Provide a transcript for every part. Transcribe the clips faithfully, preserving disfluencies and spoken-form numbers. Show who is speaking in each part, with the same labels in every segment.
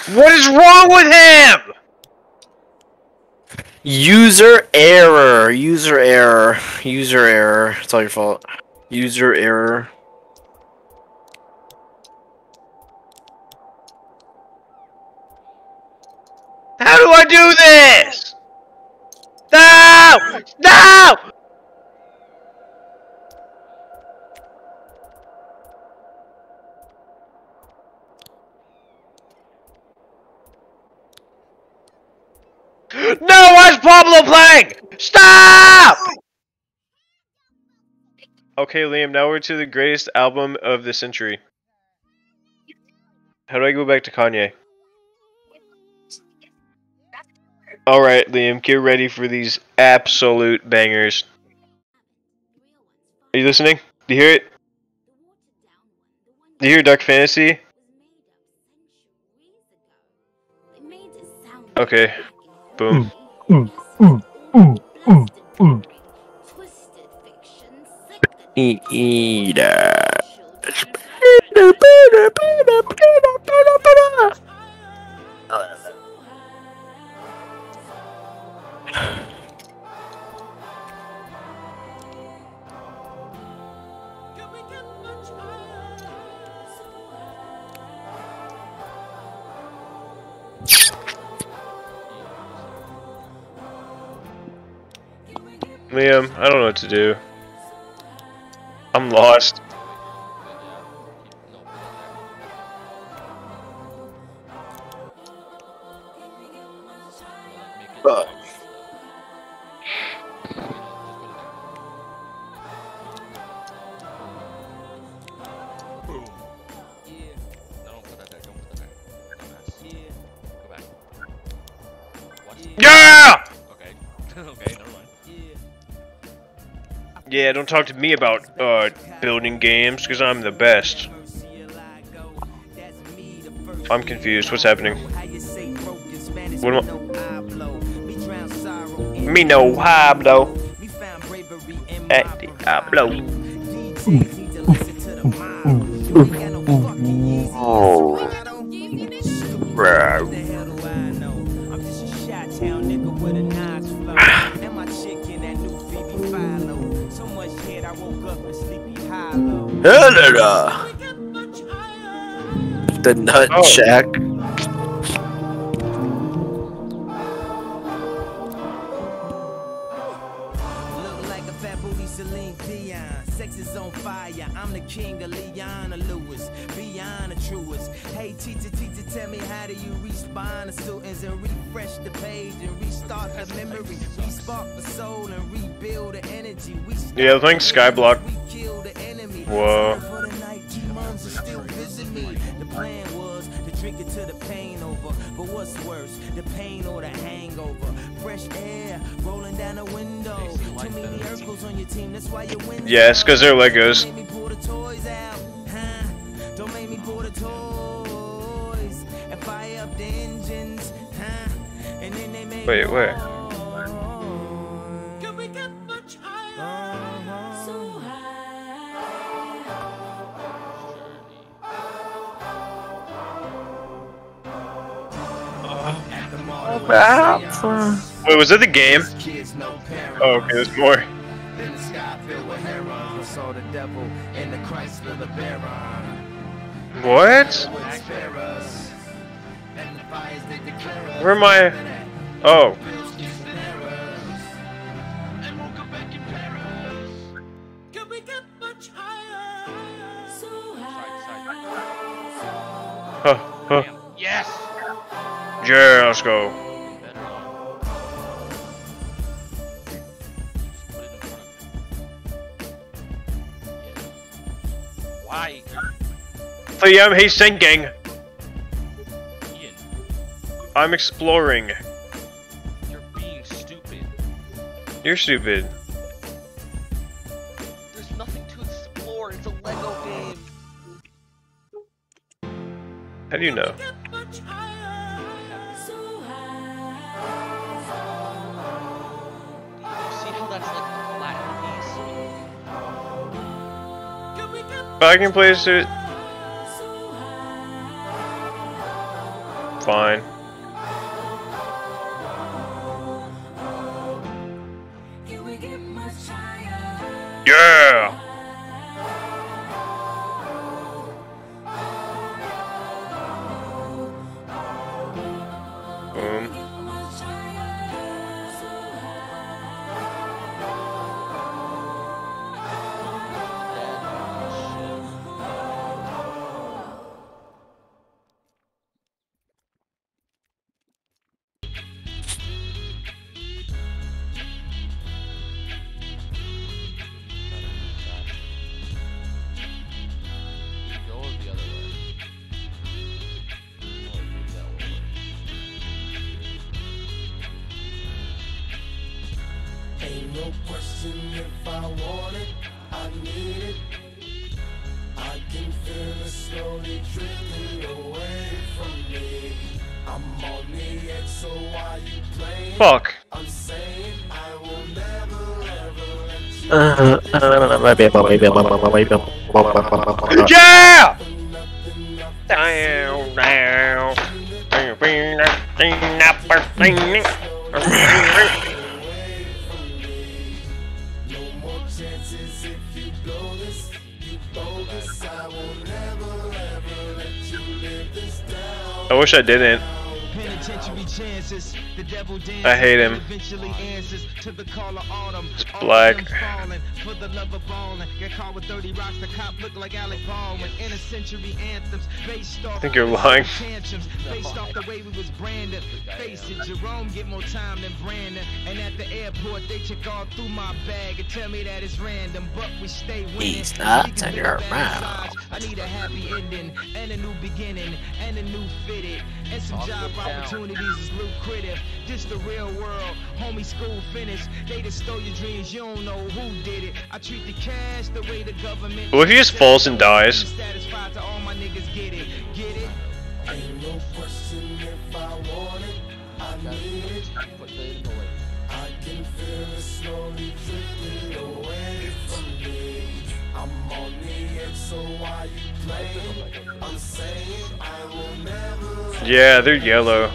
Speaker 1: What is wrong with him?
Speaker 2: User error. User error. User error. It's all your fault. User error.
Speaker 1: How do I do this? No! No! No, why's Pablo playing? Stop! Okay, Liam, now we're to the greatest album of the century. How do I go back to Kanye? Alright, Liam, get ready for these absolute bangers. Are you listening? Do you hear it? Do you hear Dark Fantasy? Okay. Boom.
Speaker 2: Mm, mm, mm, mm, mm. E e that.
Speaker 1: Liam, I don't know what to do. I'm lost.
Speaker 2: Uh.
Speaker 1: Yeah!
Speaker 3: Okay. Okay, never mind.
Speaker 1: Yeah, don't talk to me about uh building games, because I'm the best. I'm confused. What's happening? What am I? Me no Pablo. At the Pablo.
Speaker 2: Oh. Bro. The Nut
Speaker 1: Oh.
Speaker 2: Shack.
Speaker 4: Look like a fat booty Celine Dion. Sex is on fire. I'm the king of Leona Lewis. Beyond the truest. Hey, teacher, teacher, tell me how do you respond to students and refresh the page and restart the memory, respark the soul and rebuild the energy. We
Speaker 1: Yeah, I think Skyblock.
Speaker 4: we kill the enemy.
Speaker 1: Whoa.
Speaker 4: For the night, demons are still visit me. The plan was to drink it till the pain over. But what's worse, the pain or the hangover? Fresh air rolling down the window. Too many Urkels on your team, that's why you win.
Speaker 1: Yeah, it's because they're Legos.
Speaker 4: Don't make me pull the toys out, huh? Don't make me pull the toys and fire up the engines, huh? And then they make
Speaker 1: Wait, where?
Speaker 4: Can we get much higher? So
Speaker 1: Wait, was that the game? Oh, okay, there's more.
Speaker 4: Then the sky filled with herons. We saw the devil in the Chrysler the Baron.
Speaker 1: What? Where am I? Oh.
Speaker 4: Can we get much higher?
Speaker 1: Huh, huh.
Speaker 3: Yes!
Speaker 1: Yeah, let's go.
Speaker 3: Why?
Speaker 1: Liam, he's sinking.
Speaker 3: Ian,
Speaker 1: I'm exploring.
Speaker 3: you're being stupid.
Speaker 1: You're stupid.
Speaker 3: There's nothing to explore. It's a Lego game.
Speaker 1: How do you know?
Speaker 3: See how that's like a flat piece?
Speaker 1: I can place it. fine. Yeah! Boom.
Speaker 3: Go the other way. Oh, maybe that will work.
Speaker 4: Ain't no question if I want it, I need it. I can feel it slowly drifting away from me. I'm on the edge, so why you playing?
Speaker 1: Fuck.
Speaker 4: I'm saying I will never ever let you
Speaker 2: Uh, uh, maybe, maybe, maybe, maybe.
Speaker 1: Yeah! Down, down.
Speaker 4: No more chances if you blow this. You bogus, I will never ever let you live this down.
Speaker 1: I wish I didn't.
Speaker 4: Penitentiary chances, the devil dances,
Speaker 1: I hate him.
Speaker 4: eventually answers to the call of autumn.
Speaker 1: It's
Speaker 4: All
Speaker 1: black.
Speaker 4: of them falling for the love of balling. Get caught with thirty rocks, the cop look like Alec Baldwin. In a century anthems based off
Speaker 1: I think you're lying.
Speaker 4: tantrums, based off the way we was branded. Face it, Jerome get more time than Brandon. And at the airport they check all through my bag and tell me that it's random, but we stay winning.
Speaker 2: He's not
Speaker 4: We can
Speaker 2: in
Speaker 4: live
Speaker 2: your
Speaker 4: bad
Speaker 2: mouth.
Speaker 4: sides. I need a happy ending and a new beginning and a new fitted and some
Speaker 3: Talk
Speaker 4: job
Speaker 3: it down.
Speaker 4: opportunities is lucrative. This the real world, homie. School finished. They just stole your dreams. You don't know who did it. I treat the cash the way the government.
Speaker 1: What if he just falls and dies?
Speaker 4: Satisfied to all my niggas get it, get it. Ain't no question if I want it, I need it.
Speaker 3: Put the in the way.
Speaker 4: I can feel it slowly drifting away from me. I'm on the edge, so why you playing? I'm saying I will never.
Speaker 1: Yeah, they're yellow.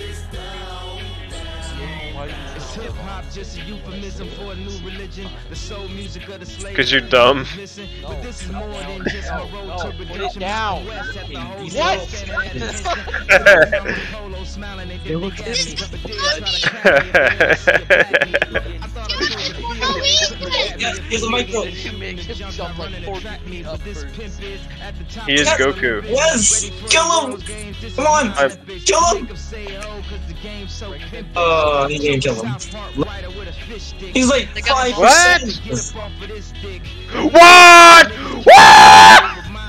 Speaker 4: It's hip hop, just a euphemism for a new religion. The soul music of the slave.
Speaker 1: 'Cause you're dumb.
Speaker 4: But this is more than just my road
Speaker 3: No,
Speaker 4: to
Speaker 3: put it
Speaker 4: redemption.
Speaker 3: down.
Speaker 4: West at the whole
Speaker 3: What?
Speaker 4: stand at attention. Polo smiling, they did look at me, but they try to carry it. I thought I told the
Speaker 5: Yes, here's a micro.
Speaker 3: He makes himself like four feet up first.
Speaker 1: He is Goku.
Speaker 5: Yes! Kill him! Come on!
Speaker 1: I've-
Speaker 5: Kill him! Oh, he didn't kill him. He's like five percent.
Speaker 1: What? What?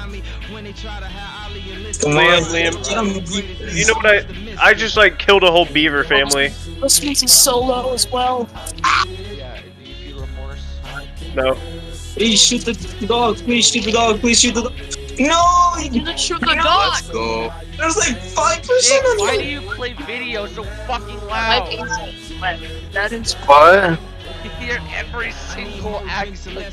Speaker 5: Come
Speaker 1: Liam,
Speaker 5: on,
Speaker 1: Liam. You know what I? I just like killed a whole beaver family.
Speaker 2: This means he's so low as well.
Speaker 3: Yeah, do you feel remorse?
Speaker 1: No.
Speaker 5: Please shoot the dog. Please shoot the dog. Please shoot the dog. No!
Speaker 6: You didn't shoot the dog!
Speaker 5: Let's go. There's like five percent
Speaker 3: Nick,
Speaker 5: of
Speaker 3: why
Speaker 5: them.
Speaker 3: do you play video so fucking
Speaker 6: I
Speaker 3: loud?
Speaker 6: think that is
Speaker 2: What?
Speaker 3: You hear every single accent.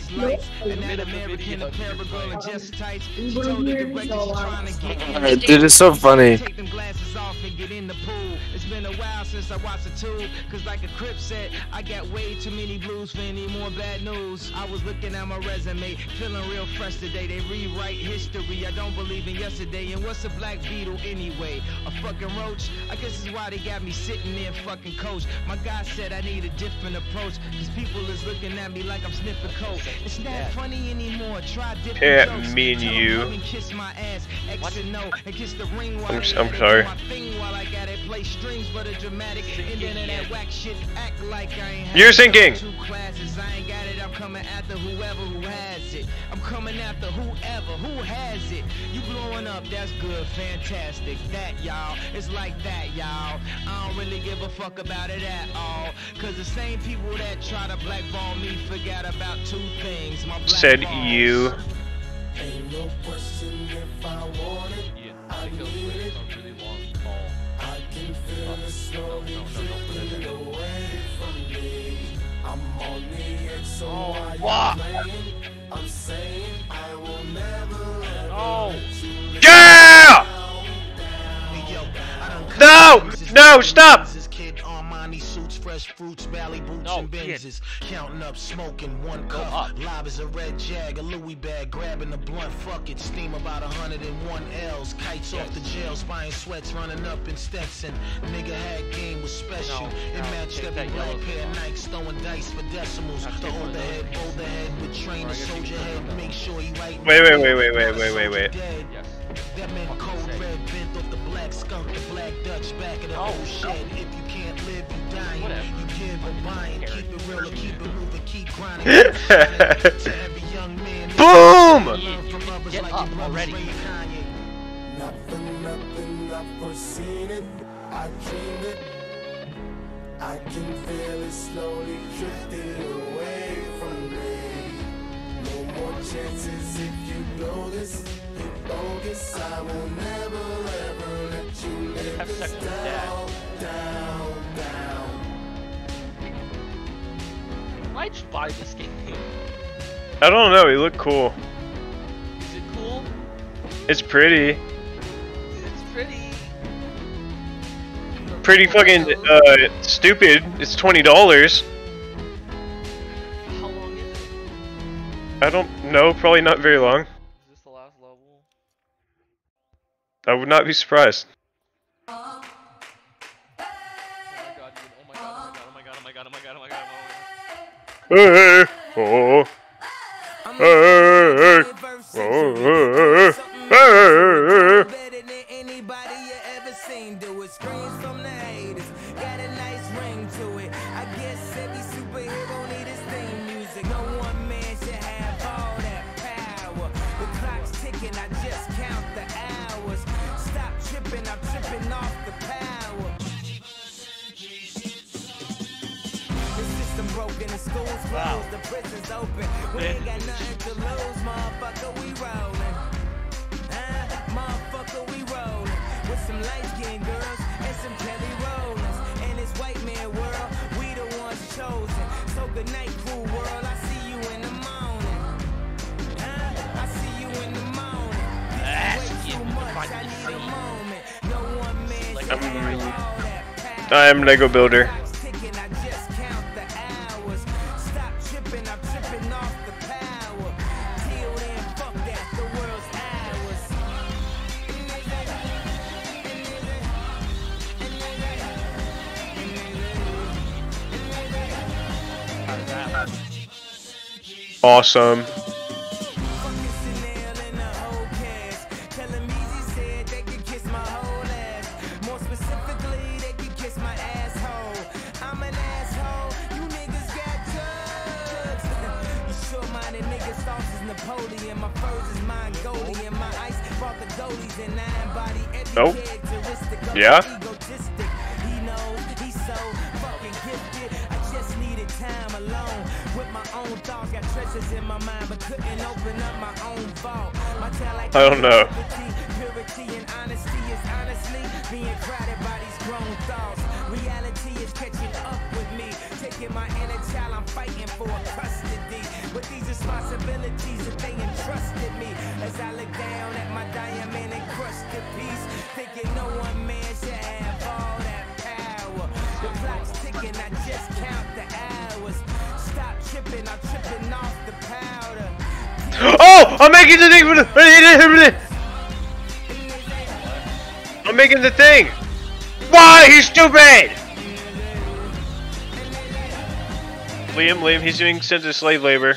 Speaker 2: Alright, dude, it's so funny.
Speaker 4: Take them glasses off and get in the pool. It's been a while since I watched a tube. Cause like a Crip said, I got way too many blues for any more bad news. I was looking at my resume, feeling real fresh today. They rewrite history. I don't believe in yesterday. And what's a black beetle anyway? A fucking roach? I guess is why they got me sitting there fucking coach. My guy said I need a different approach. Cause people is looking at me like I'm sniffing coke. It's not funny anymore. Try different
Speaker 1: Yeah,
Speaker 4: jokes.
Speaker 1: me and
Speaker 4: Tell 'em
Speaker 1: you.
Speaker 4: come and kiss my ass. X and O, and kiss the ring while
Speaker 1: I'm
Speaker 4: they
Speaker 1: s- I'm
Speaker 4: at it.
Speaker 1: sorry.
Speaker 4: Do my thing while I got it. Play strings for the dramatic. And then of that whack shit. Act like I ain't had
Speaker 1: You're sinking.
Speaker 4: two classes. I ain't got it. I'm coming after whoever who has it. I'm coming after whoever who has it. You blowing up, that's good, fantastic. That y'all, it's like that y'all. I don't really give a fuck about it at all. Cause the same people that try to blackball me forgot about two things. My black
Speaker 1: Said
Speaker 4: balls.
Speaker 1: you.
Speaker 4: Ain't no question if I want it.
Speaker 3: Yeah, I think that was a really long call.
Speaker 4: I can feel it slowly drifting away from me. I'm on the edge, so why
Speaker 3: what?
Speaker 4: you playing? I'm saying I will never ever
Speaker 3: Oh.
Speaker 4: let you live
Speaker 1: Yeah!
Speaker 4: Hey, yo, I done
Speaker 1: No! No, stop!
Speaker 4: Fresh fruits, Valley boots,
Speaker 3: No,
Speaker 4: and
Speaker 3: kid.
Speaker 4: Benzes. Counting up, smoking one
Speaker 3: Go
Speaker 4: cup.
Speaker 3: up.
Speaker 4: Live as a red jag, a Louis bag, grabbing the blunt. Fuck it, steam about a hundred and one L's. Kites off the jails, buying sweats, running up in Stetson. Nigga had game was special.
Speaker 3: No,
Speaker 4: it
Speaker 3: no,
Speaker 4: matched
Speaker 3: take
Speaker 4: every
Speaker 3: that
Speaker 4: black
Speaker 3: yellow
Speaker 4: pair of
Speaker 3: thing off.
Speaker 4: Nikes, throwing dice for decimals.
Speaker 3: Now
Speaker 4: The
Speaker 3: take one of
Speaker 4: older
Speaker 3: those
Speaker 4: head,
Speaker 3: things.
Speaker 4: older head with train
Speaker 3: Or I
Speaker 4: the
Speaker 3: guess you
Speaker 4: soldier
Speaker 3: can
Speaker 4: head.
Speaker 3: put it
Speaker 4: Make sure he right.
Speaker 1: Wait, wait, wait, wait, wait, wait, wait, wait.
Speaker 3: Yes.
Speaker 4: That meant
Speaker 3: Fucking
Speaker 4: cold
Speaker 3: say.
Speaker 4: red bent off the black skunk, the black Dutch back of the
Speaker 3: Oh,
Speaker 4: old shed. If you can't live, you dying.
Speaker 3: Whatever.
Speaker 4: You give or buying. Keep it real or keep it moving, keep grinding. keep shining. To every young man,
Speaker 1: Boom!
Speaker 4: learn from others
Speaker 3: Get
Speaker 4: like
Speaker 3: up
Speaker 4: your brothers
Speaker 3: already.
Speaker 4: raised Kanye.
Speaker 7: Nothing, nothing, I've foreseen it. I dreamed it. I can feel it slowly drifting away from me. No more chances if you blow this. You bogus. I will never ever let you live
Speaker 3: Have
Speaker 7: this
Speaker 3: sex with his dad.
Speaker 7: down, down, down.
Speaker 3: Why'd you buy this game?
Speaker 1: I don't know, he looked cool.
Speaker 3: Is it cool?
Speaker 1: It's pretty.
Speaker 3: It's pretty.
Speaker 1: Pretty fucking, uh, stupid. It's twenty dollars.
Speaker 3: How long is it?
Speaker 1: I don't know, probably not very long.
Speaker 3: Is this the last level?
Speaker 1: I would not be surprised.
Speaker 3: Oh my god, dude. Oh my god, oh my god, oh my god, oh my god, oh my god, oh my god, oh my god.
Speaker 1: Hey, oh, hey, oh, hey,
Speaker 4: Better than anybody you ever seen do it. Screams from the haters, got a nice ring to it. I guess every superhero need his theme music. No one man should have all that power. The clock's ticking, I just count the hours. Stop tripping, I'm tripping off the power. The system broken, the schools closed, the prisons open. We ain't got nothing to lose, motherfucker, we rollin'. Uh, motherfucker, we rollin'. With some light-skinned girls and some Kelly Rollins. In this white man world, we the ones chosen. So good night, cool world, I see you in the morning. Uh, I see you in the morning. This is way too much, I need a moment. No one man should have all that power.
Speaker 1: I am Lego Builder.
Speaker 4: Clock's ticking, I just count the hours. Stop tripping, I'm tripping off the power. Till then, fuck that, the world's ours.
Speaker 1: Awesome.
Speaker 4: Fucking Chanel and the whole cast. Telling me she said they could kiss my whole ass. More specifically, they could kiss my asshole. I'm an asshole, you niggas got drugs. You sure-minded niggas, thoughts is Napoleon. My furs is Mongolian. My ice brought the goalies and I embody every
Speaker 1: Nope.
Speaker 4: characteristic of
Speaker 1: Yeah.
Speaker 4: an egotistic. He knows he's so fucking gifted. I just needed time alone with my own thoughts. Got treasures in my mind, but couldn't open up my own vault. My talent,
Speaker 1: I don't know.
Speaker 4: Purity, purity and honesty is honestly being crowded by these grown thoughts. Reality is catching up with me, taking my inner child. I'm fighting for custody with these responsibilities that they entrusted me. As I look down at my diamond encrusted piece, thinking no one man should have all that power. The clock's ticking, I just count the hours. Stop tripping, I'm tripping off the powder.
Speaker 1: Oh! I'm making the thing for the. I'm making the thing! Why? He's stupid! Liam, Liam, he's doing sent to slave labor.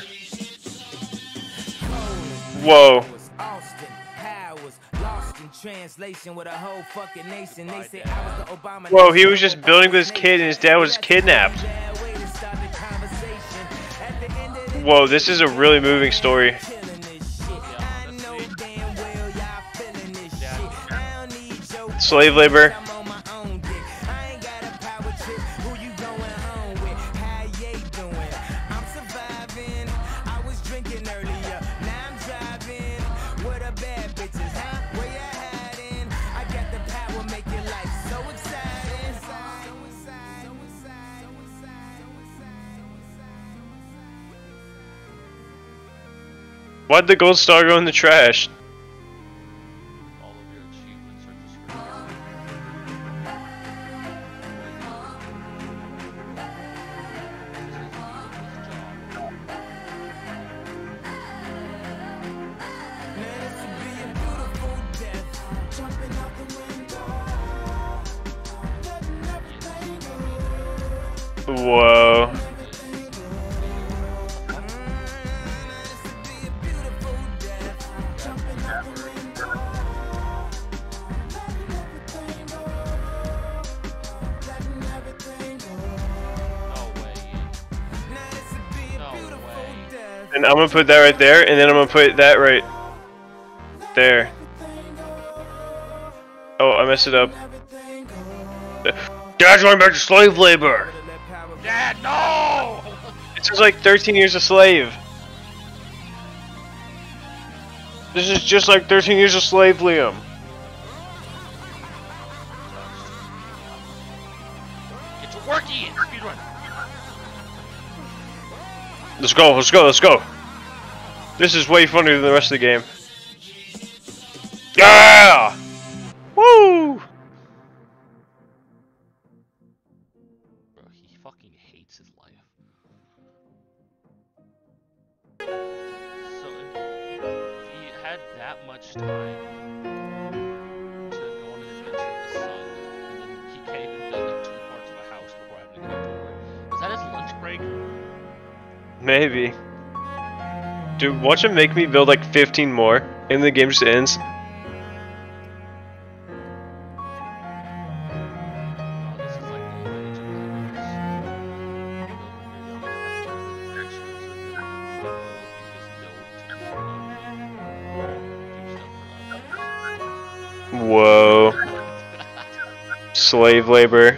Speaker 1: Whoa.
Speaker 4: Austin Powers, lost in translation with a whole fucking nation. They say I was the Obama.
Speaker 1: Whoa, he was just building with his kid and his dad was kidnapped. Whoa, this is a really moving story. Slave labor. Why'd the gold star go in the trash?
Speaker 3: All of your achievements are described.
Speaker 1: Whoa. And I'm gonna put that right there, and then I'm gonna put that right there. Oh, I messed it up. Dad's going back to slave labor!
Speaker 3: Dad, no!
Speaker 1: This is like thirteen years a slave. This is just like thirteen years a slave, Liam.
Speaker 3: Get to work, Ian! Speedrun!
Speaker 1: Let's go, let's go, let's go. This is way funnier than the rest of the game. Yeah! Woo!
Speaker 3: Bro, he fucking hates his life. So, he had that much time to go on an adventure with his son, and then he can't even build like two parts of a house before having to go to work. Was that his lunch break?
Speaker 1: Maybe. Dude, watch him make me build like fifteen more, and the game just ends. Whoa. Slave labor.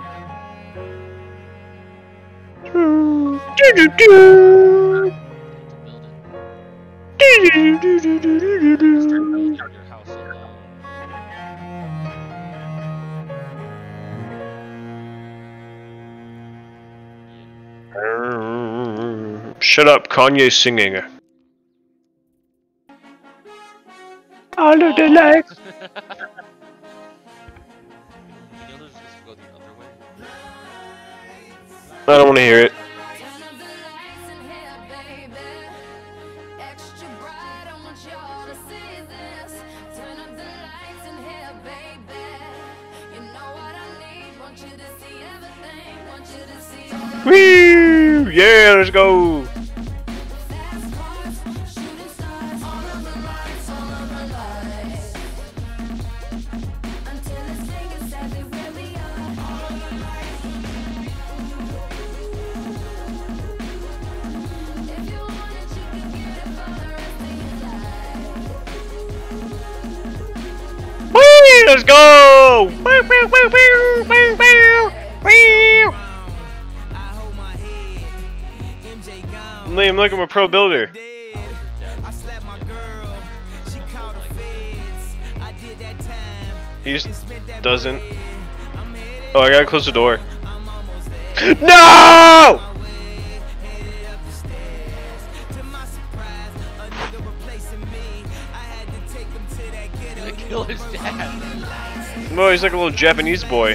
Speaker 1: Shut up, Kanye singing. All of the lights. I don't want to hear it. Woo! Yeah, let's go. Let's go! Woo, woo, woo, woo, woo, woo, woo. Liam, look, I'm a pro builder. He just doesn't. Oh, I gotta close the door. No!
Speaker 3: Kill his dad.
Speaker 1: No, he's like a little Japanese boy.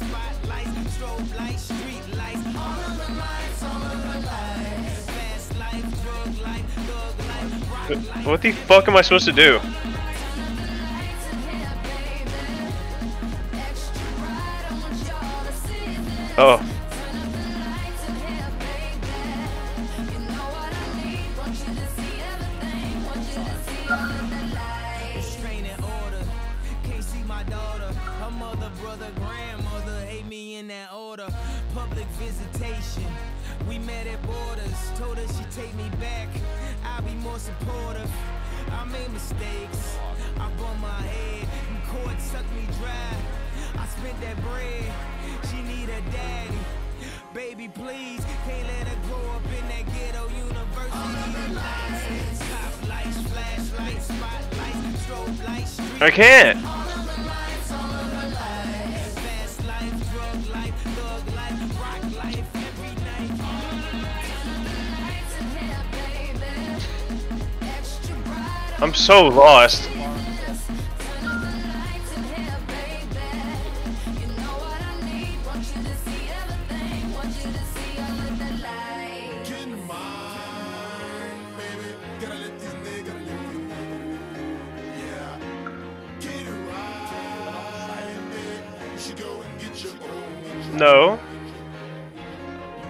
Speaker 1: What the fuck am I supposed to do? Oh.
Speaker 4: Public visitation, we met at borders. Told her she'd take me back, I'll be more supportive. I made mistakes, I bumped my head, and court sucked me dry. I spent that bread, she need a daddy. Baby, please, can't let her grow up in that ghetto university. Top lights, flashlights, spotlights, strobe lights, street.
Speaker 1: I can't. I'm so lost. No.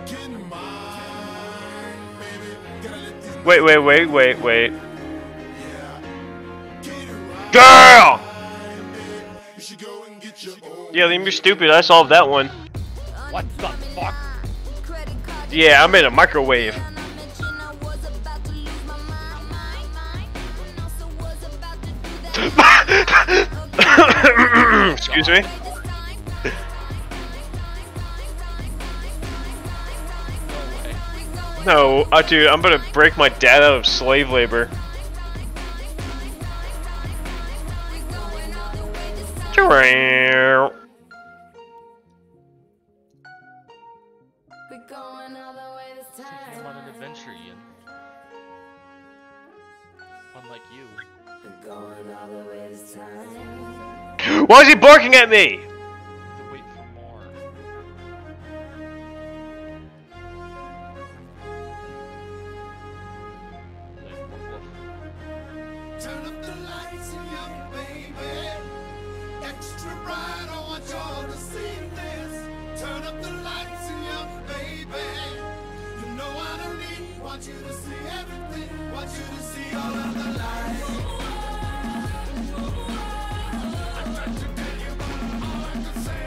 Speaker 1: Wait, wait, wait, wait, wait. Girl! Yeah, leave me stupid. I solved that one.
Speaker 3: What the fuck?
Speaker 1: Yeah, I'm in a microwave. Excuse me. No, uh, dude, I'm gonna break my dad out of slave labor.
Speaker 3: I'm on an adventure, Ian. Unlike you.
Speaker 1: Why is he barking at me?
Speaker 3: To wait for more.
Speaker 7: Turn up the lights, young baby. Extra bright, I want y'all to see this. Turn up the lights, young baby. You know I don't need, want you to see everything. Want you to see all of the lights. I'm trying to tell you about all I can say.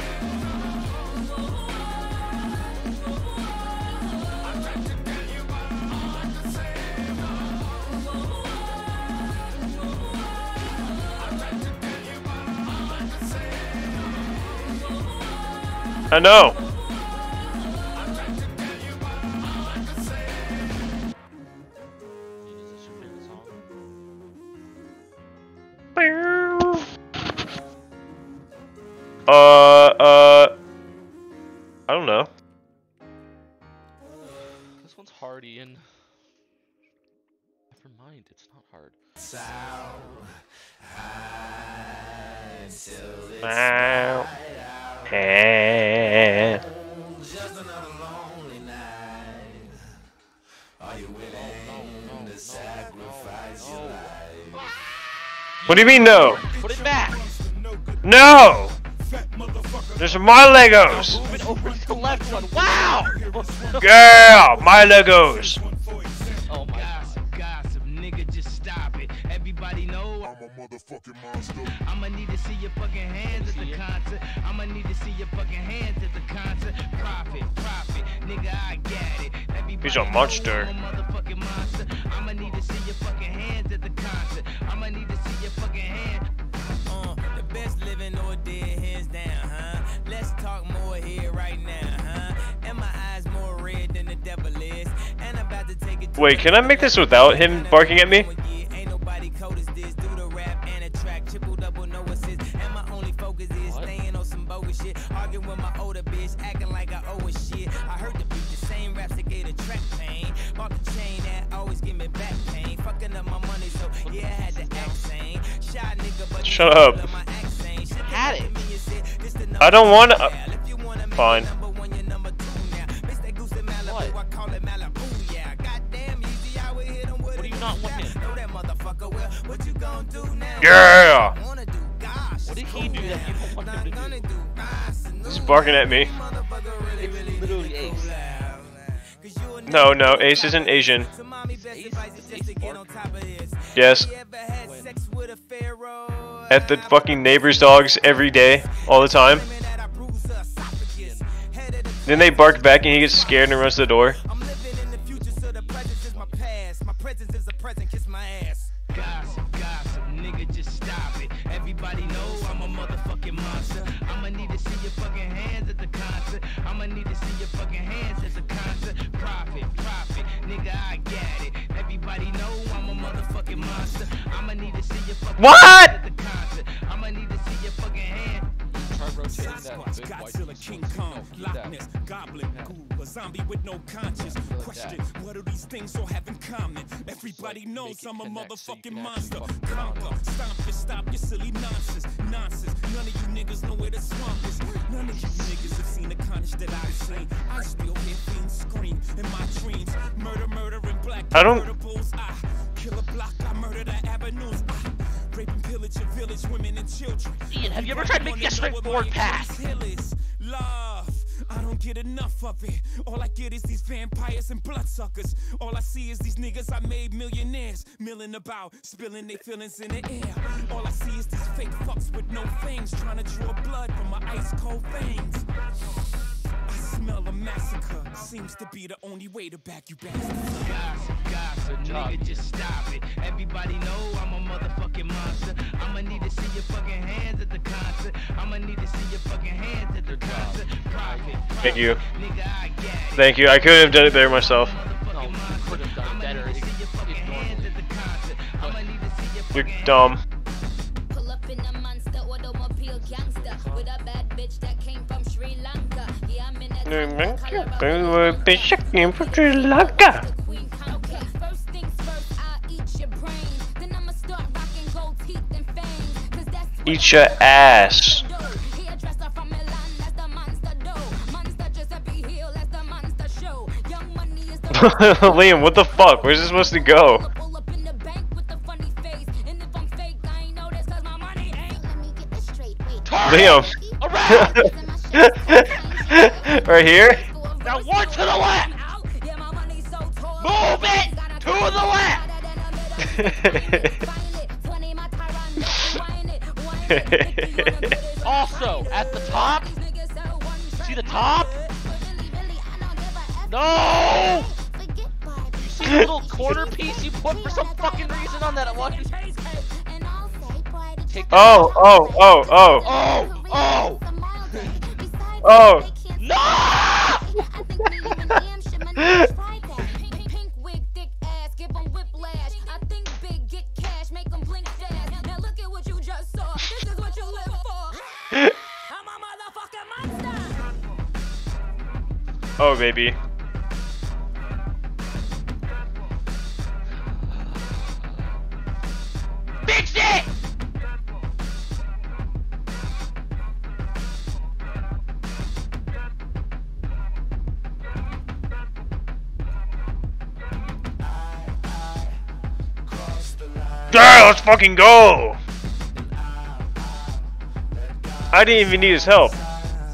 Speaker 7: I'm trying to tell you about all I can say.
Speaker 1: I know. Uh, uh, I don't know.
Speaker 3: This one's hard, Ian. Never mind, it's not hard.
Speaker 1: Wow. Hey.
Speaker 7: Just another lonely night. Are you willing to sacrifice your life?
Speaker 1: What do you mean no?
Speaker 3: Put it back!
Speaker 1: No! There's my Legos!
Speaker 3: Move it over to the left one. Wow!
Speaker 1: Yeah, my Legos!
Speaker 3: Oh my god.
Speaker 4: Gossip, nigga, just stop it. Everybody know
Speaker 7: I'm a motherfucking monster.
Speaker 4: I'ma need to see your fucking hands at the concert. I'ma need to see your fucking hands at the concert. Profit, profit, nigga, I get it. Everybody
Speaker 1: He's a monster.
Speaker 4: know I'm a motherfucking monster. I'ma need to see your fucking hands at the concert. I'ma need to see your fucking hands. Uh, the best living or dead, hands down, huh? Let's talk more here right now, huh? And my eyes more red than the devil is. And I'm about to take it.
Speaker 1: Wait, can I make this without him barking at me?
Speaker 4: Ain't nobody cold as this. Do the rap and a track, triple double no assist. And my only focus is staying on some bogus shit. Arguing with my older bitch, acting like I owe a shit. I heard the beat, the same raps that gave the track pain. Bought the chain that always give me back pain. Fucking up my money, so yeah, I had to act sane. Shy nigga, but
Speaker 1: Shut up.
Speaker 3: Had it.
Speaker 1: I don't want to. Uh, fine.
Speaker 3: What? What do you not want him?
Speaker 1: Yeah!
Speaker 3: What did he do that you don't want him to do?
Speaker 1: He's barking at me.
Speaker 3: It's literally Ace.
Speaker 1: No, no, Ace isn't Asian.
Speaker 3: Ace, Ace bark?
Speaker 1: Yes. At the fucking neighbor's dogs every day, all the time. Then they bark back and he gets scared and runs to the door.
Speaker 4: I'm living in the future, so the present is my past. My presence is a present, kiss my ass. Gossip, gossip, nigga, just stop it. Everybody know I'm a motherfucking monster. I'ma need to see your fucking hands at the concert. I'ma need to see your fucking hands at the concert. Profit, profit, nigga, I get it. Everybody know I'm a motherfucking monster. I'ma need to see your fucking
Speaker 1: What?
Speaker 4: hands at the concert. I'ma need to see your fucking hands.
Speaker 3: Try rotating that big white
Speaker 8: Godzilla, King Kong, Loch Ness, Goblin, Ghoul, a zombie with no conscience. Question, what do these things all have in common? Everybody knows I'm a motherfucking monster. Conquer, stomp it, stop your silly nonsense. Nonsense, none of you niggas know where the swamp is. None of you niggas have seen the carnage that I've seen. I still hear fiends scream in my dreams. Murder, murder, and black.
Speaker 1: I don't-
Speaker 8: Murder bulls, I kill a block, I murder the avenues. I rape and pillage your village, women and children.
Speaker 3: Ian, have you ever tried making a straightforward pass?
Speaker 8: Love. I don't don't get enough of it. All I get is these vampires and bloodsuckers. All I see is these niggas I made millionaires, milling about, spilling their feelings in the air. All I see is these fake fucks with no fangs, trying to draw blood from my ice cold veins. I smell a massacre. Seems to be the only way to back you bastards.
Speaker 9: Gossip, gossip, nigga, just stop it. Everybody know I'm a motherfucking monster. I'ma need to see your fucking hands at the concert. I'ma need to see your fucking hands at the concert. Profit, profit.
Speaker 1: Thank you.
Speaker 9: Nigga, I get it.
Speaker 1: Thank you. I couldn't have done it better myself.
Speaker 3: No, you could have done better. It, it
Speaker 1: You're dumb.
Speaker 10: Pull up in a monster automobile gangster with a bad bitch that came from Sri Lanka. Yeah, I'm in a
Speaker 1: Sri Lanka.
Speaker 10: First things first, I'll eat your brain. Then I'ma start rocking gold teeth and fangs. Cause that's what
Speaker 1: Eat your ass.
Speaker 10: hairdresser from Milan, that's the monster dough. Monster Giuseppe Hill, that's the monster show. Young money is the
Speaker 1: Liam, what the fuck? Where's this supposed to go?
Speaker 10: pull up in the bank with the funny face. And if I'm fake, I ain't know this cause my money ain't. Let me get this straight. Wait.
Speaker 1: Liam. Right here?
Speaker 3: Now one to the left! Move it to the left! Also, at the top, see the top? No! You see the little corner piece you put for some fucking reason on that one? Take that
Speaker 1: Oh, oh, oh, oh.
Speaker 3: Oh! Oh!
Speaker 1: Oh!
Speaker 3: No!
Speaker 10: Pink wig, thick ass, give 'em whiplash. I think big, get cash, make 'em blink fast. Now look at what you just saw. This is what you live for. I'm a motherfucking monster.
Speaker 1: Oh, baby.
Speaker 3: Big shit!
Speaker 1: Yeah, let's fucking go! I didn't even need his help.